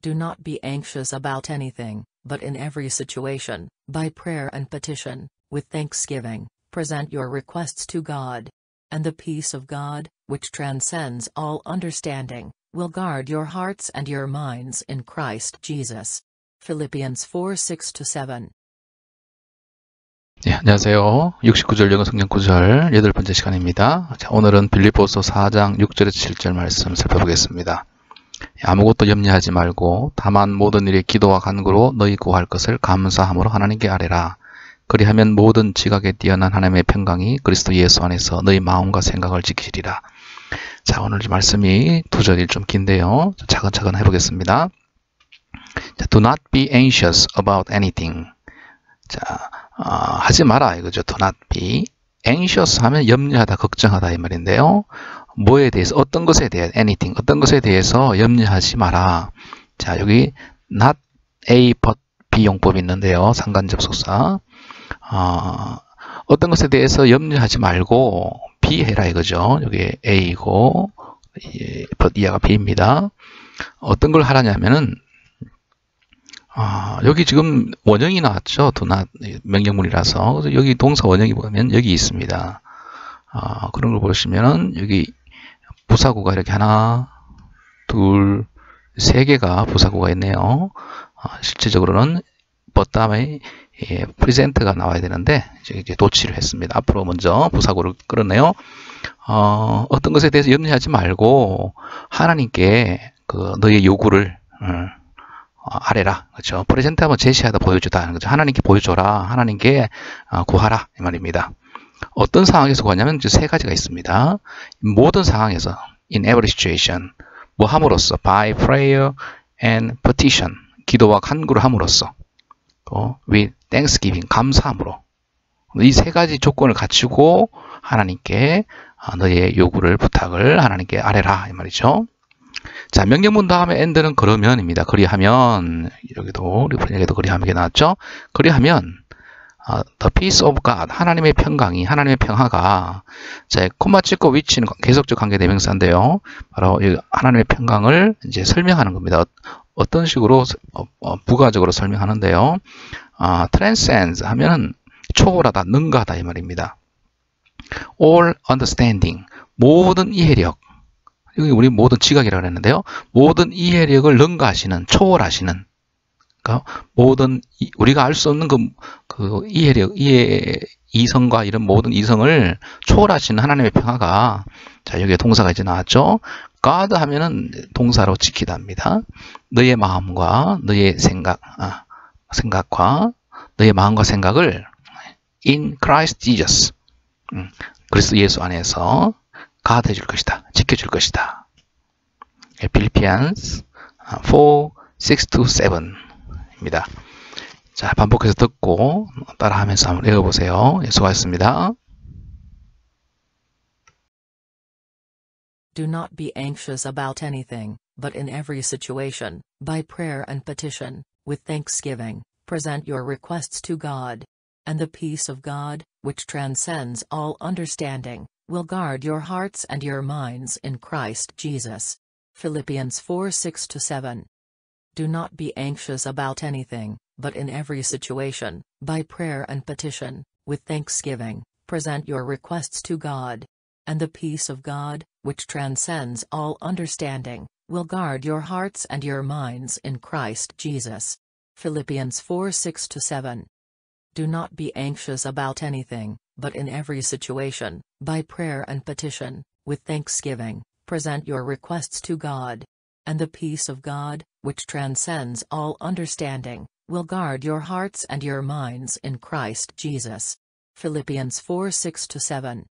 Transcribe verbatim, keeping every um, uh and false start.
Do not be anxious about anything, but in every situation, by prayer and petition, with thanksgiving, present your requests to God. And the peace of God, which transcends all understanding, will guard your hearts and your minds in Christ Jesus. Philippians four six to seven. 네, 안녕하세요. 육십구 절 영어 성경 구절 여덟 번째 시간입니다. 자, 오늘은 빌립보서 사 장 육 절에서 칠 절 말씀 살펴보겠습니다. 아무것도 염려하지 말고 다만 모든 일에 기도와 간구로 너희 구할 것을 감사함으로 하나님께 아뢰라. 그리하면 모든 지각에 뛰어난 하나님의 평강이 그리스도 예수 안에서 너희 마음과 생각을 지키시리라. 자, 오늘 말씀이 두 절이 좀 긴데요. 차근차근 해보겠습니다. 자, do not be anxious about anything. 자, 어, 하지 마라 이거죠. do not be anxious 하면 염려하다, 걱정하다 이 말인데요. 뭐에 대해서, 어떤 것에 대해 anything, 어떤 것에 대해서 염려하지 마라. 자, 여기 not A but B 용법이 있는데요. 상관접속사. 어, 어떤 것에 대해서 염려하지 말고 B 해라 이거죠. 여기 A이고 but 이하가 B입니다. 어떤 걸 하라냐면은 아, 여기 지금 원형이 나왔죠. do not 명령문이라서. 그래서 여기 동사 원형이 보면 여기 있습니다. 아, 그런 걸 보시면은 여기 부사구가 이렇게 하나, 둘, 세 개가 부사구가 있네요. 아, 실질적으로는 but 다음에 예, present가 나와야 되는데 이제 도치를 했습니다. 앞으로 먼저 부사구를 끌었네요. 어, 어떤 것에 대해서 염려하지 말고 하나님께 그 너의 요구를 음, 어, 아래라. 그렇죠. 프레젠트 하면 제시하다, 보여주다 하는 거죠. 하나님께 보여줘라. 하나님께 어, 구하라. 이 말입니다. 어떤 상황에서 구하냐면 이제 세 가지가 있습니다. 모든 상황에서 in every situation 뭐 함으로써 by prayer and petition 기도와 간구를 함으로써 어, with thanksgiving 감사함으로 이 세 가지 조건을 갖추고 하나님께 어, 너의 요구를 부탁을 하나님께 아뢰라 이 말이죠. 자, 명령문 다음에 end는 그러면입니다. 그리하면 여기도 리플레이에도 그리하면 나왔죠. 그리하면 어, the peace of God 하나님의 평강이 하나님의 평화가 자, 콤마 찍고 위치는 계속적 관계 대명사인데요. 바로 이 하나님의 평강을 이제 설명하는 겁니다. 어, 어떤 식으로 어, 어, 부가적으로 설명하는데요. 어, transcends 하면은 초월하다, 능가하다 이 말입니다. all understanding 모든 이해력 여기 우리 모든 지각이라고 했는데요. 모든 이해력을 능가하시는, 초월하시는, 그러니까 모든 이, 우리가 알 수 없는 그, 그 이해력, 이해 이성과 이런 모든 이성을 초월하시는 하나님의 평화가 자 여기에 동사가 이제 나왔죠. God 하면은 동사로 지키다입니다. 너의 마음과 너의 생각, 아, 생각과 너의 마음과 생각을 in Christ Jesus, 음, 그리스도 예수 안에서 God 해줄 것이다. 지켜줄 것이다. Philippians four six to seven 입니다. 자, 반복해서 듣고 따라하면서 한번 읽어보세요. 예, 수고하셨습니다. Do not be anxious about anything, but in every situation, by prayer and petition, with thanksgiving, present your requests to God. And the peace of God, which transcends all understanding, will guard your hearts and your minds in Christ Jesus. Philippians four six to seven. Do not be anxious about anything, but in every situation, by prayer and petition, with thanksgiving, present your requests to God. And the peace of God, which transcends all understanding, will guard your hearts and your minds in Christ Jesus. Philippians four six to seven. Do not be anxious about anything, but in every situation, by prayer and petition, with thanksgiving, present your requests to God. And the peace of God, which transcends all understanding, will guard your hearts and your minds in Christ Jesus. Philippians four six to seven.